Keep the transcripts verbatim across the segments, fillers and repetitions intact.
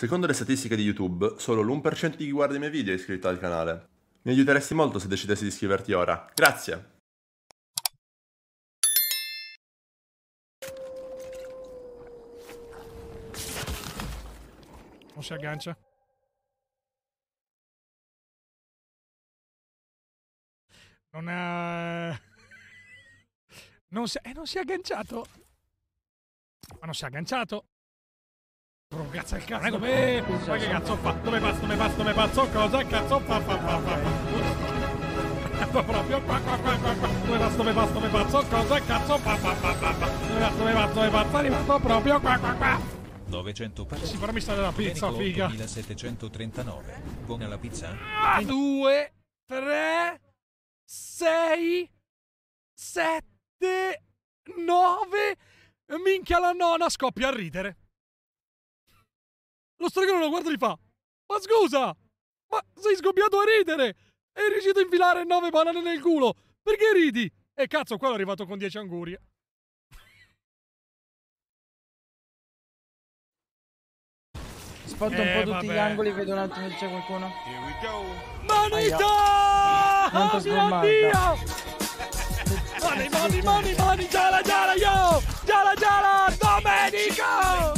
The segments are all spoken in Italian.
Secondo le statistiche di YouTube, solo l'uno per cento di chi guarda i miei video è iscritto al canale. Mi aiuteresti molto se decidessi di iscriverti ora. Grazie! Non si aggancia. Non è... Non si... Eh, non si è agganciato. Ma non si è agganciato. Oh, cazzo il cazzo. Dove... Ma che cazzo fa? Dove pazzo, dove pazzo, dove pazzo? Cosa cazzo fa? Fa, fa, fa, fa. Proprio qua, qua, qua, qua, qua. Dove pazzo, dove pazzo, dove pazzo? Cosa cazzo fa? Fa, fa, fa, fa. Dove pazzo, dove pazzo, dove pazzo? È arrivato proprio qua, qua, qua. novecento per Sì, però mi sta della pizza, figa. millesettecentotrentanove. Buona la pizza? Due, tre, sei, sette, nove. Minchia la nonna scoppia a ridere. Lo stregone lo guarda e gli fa: ma scusa, ma sei scoppiato a ridere? È riuscito a infilare nove banane nel culo. Perché ridi? E cazzo, quello è arrivato con dieci angurie. Spotto Eh, un po' tutti vabbè. gli angoli, vedo un attimo se c'è qualcuno. Manita! Quanto Oh mio sgomata. Dio! Mani, mani, mani, mani, giala, giala, yo! Giala, giala, Domenico!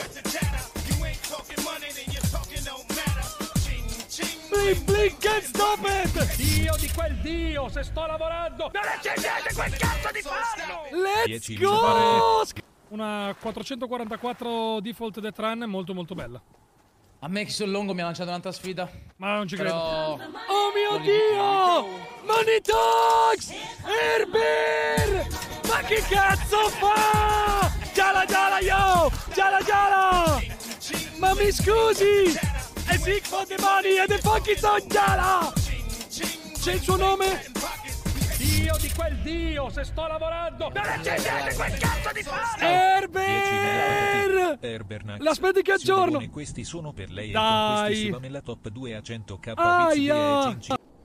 Blink, blink, can't stop it! Dio di quel dio, se sto lavorando! Non accendete quel cazzo di farlo! Let's dieci go! Una quattrocentoquarantaquattro default Death Run molto molto bella. A me Xon Longo mi ha lanciato un'altra sfida. Ma non ci credo. Però... Oh mio Dio! Monitox! Herbert! Ma che cazzo fa? Giala giala yo! Giala giala! Ma mi scusi! È Sick for the money e the fucking son giala! C'è il suo nome? Dio di quel dio, se sto lavorando! Non accendete quel cazzo di farlo! Herbert! Herbert, L'aspetti che aggiorno! E questi sono per lei. Dai. E con questi si va nella top due a cento k. Aia!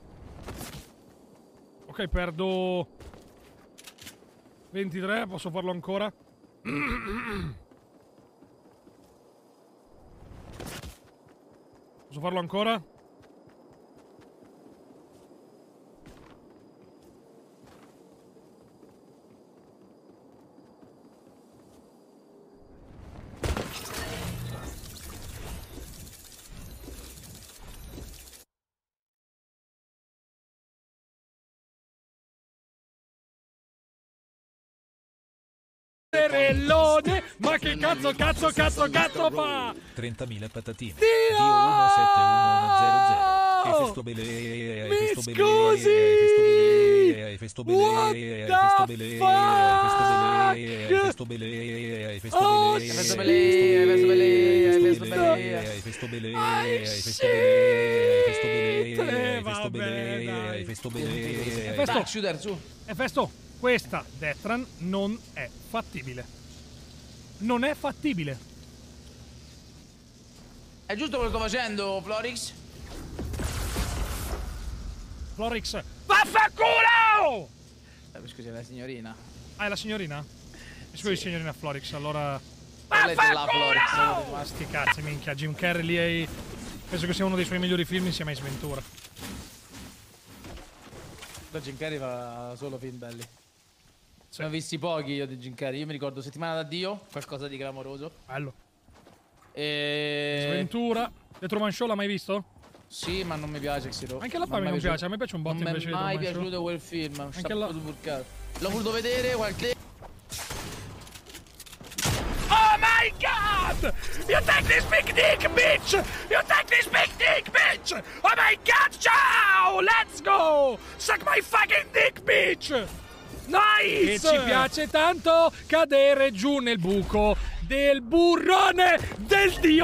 Ok, perdo ventitré, posso farlo ancora? Posso farlo ancora? Serellone, ma che cazzo, cazzo, cazzo, cazzo fa? trentamila patatine. Dio! Dio uno sette uno zero zero. E festo bele, e Mi festo bele, scusi! e festo What bele, e the festo bele, e festo fuck? bele, e festo Oh, bele, e shit! festo bele, e festo bele, e festo bele, e festo bele, Ah, e festo bele, e festo bele, shit! e festo Vabbè, bele, dai. e festo bele. Festo. Dai, shooter, su. E Festo, questa Death Run non è fattibile. Non è fattibile. È giusto quello che sto facendo, Florix? Florix, vaffanculo! Eh, scusi, è la signorina. Ah, è la signorina? Mi scusi, signorina Florix, allora... Lei è la Florix. Ma sti cazzi, minchia, Jim Carrey lì è... Penso che sia uno dei suoi migliori film insieme a Ace Ventura. Da Jim Carrey fa solo film belli. Sì. Ne ho visti pochi io di Jim Carrey. Io mi ricordo Settimana d'addio, qualcosa di clamoroso. Bello. E... Ventura. The Truman Show l'ha mai visto? Sì, ma non mi piace Xero. Anche la Fame non piace, a me piace un botto non invece di Non mi è mai Truman Show. piaciuto quel film. Anche la- L'ho voluto vedere qualche... Oh my god! You take this big dick, bitch! You take this big dick, bitch! Oh my god, ciao! Let's go! Suck my fucking dick, bitch! Nice! E ci piace tanto cadere giù nel buco del burrone del dio!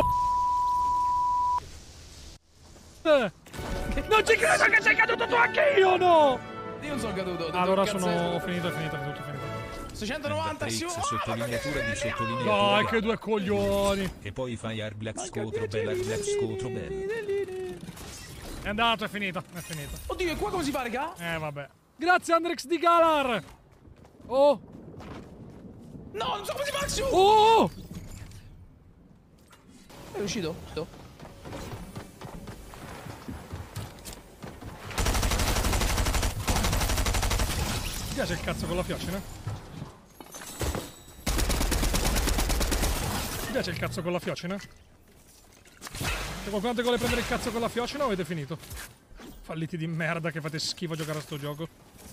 Eh, Non ci credo che sei caduto tu anche io, no! Io non sono caduto. ho detto, Allora cazzo sono è- finito, è finito, è finito, è finito. seicentonovanta, sì. Matrix, sottolineatura di sottolineatura. Dai, che due coglioni! E poi fai Air Black Scotro Bell, Air Black Scotro Bell. È andato, è finito, è finito. Oddio, e qua come si fa, raga? Eh, vabbè. Grazie, Andrex di Galar! Oh! No, non so come si fa, su! Oh! uscito? Mi piace il cazzo con la fiocina? Mi piace il cazzo con la fiocina? Se qualcuno vuole prendere il cazzo con la fiocina o avete finito? Falliti di merda che fate schifo a giocare a sto gioco.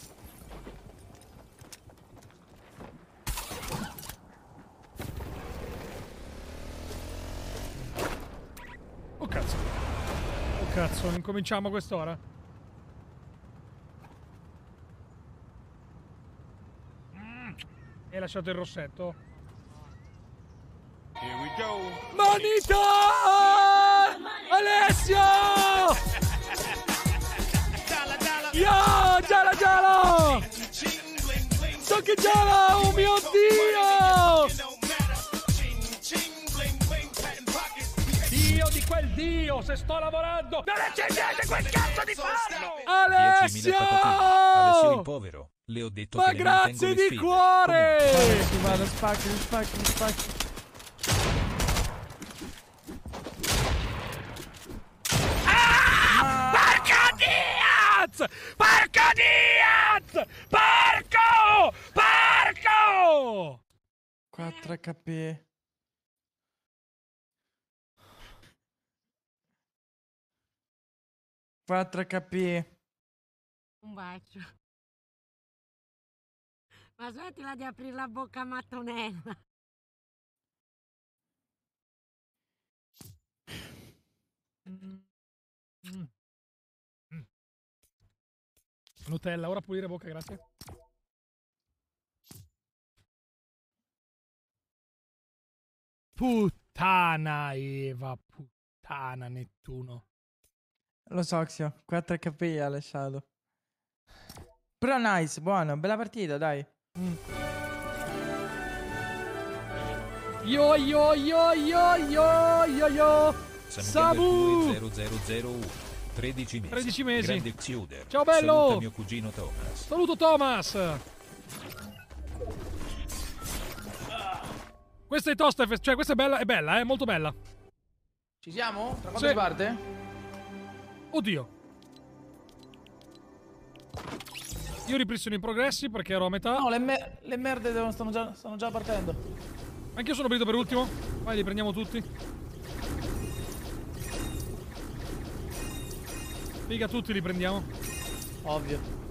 Oh cazzo. Oh cazzo, incominciamo a quest'ora? Mm. Hai lasciato il rossetto? Here we go. Manito! Alessio! Yo, gialla gialla! So che gialla, oh mio Dio! Dio di quel Dio, se sto lavorando! Non accendete quel cazzo di farlo! diecimila patatine. Alessio Alessio! il povero. Le ho detto Ma che le mantengo grazie le di sfide. cuore! Si vado, spacchi, spacchi, spacchi. Porco Diaz! Porco Diaz! Porco! Porco! quattro H P. quattro H P. Un bacio. Ma smettila di aprire la bocca a mattonella. Mm. Mm. Nutella, ora pulire bocca, grazie. Puttana Eva, puttana Nettuno. Lo so, Xio. quattro H P ha lasciato. Però nice, buono. Bella partita, dai. Mm. Yo yo yo yo yo yo yo. Samu zero zero zero uno. tredici mesi. tredici mesi. Grande Xuder. Ciao, bello. Saluta mio cugino Thomas. Saluto Thomas. Questa è tosta, cioè questa è bella, è bella, è molto bella. Ci siamo? Tra quanto Sì. si parte? Oddio. Io ripristino i progressi perché ero a metà. No, le, me le merde devono- stanno, già, stanno già partendo. Anch'io sono brito per ultimo. Vai, li prendiamo tutti. Figa, tutti li prendiamo. Ovvio.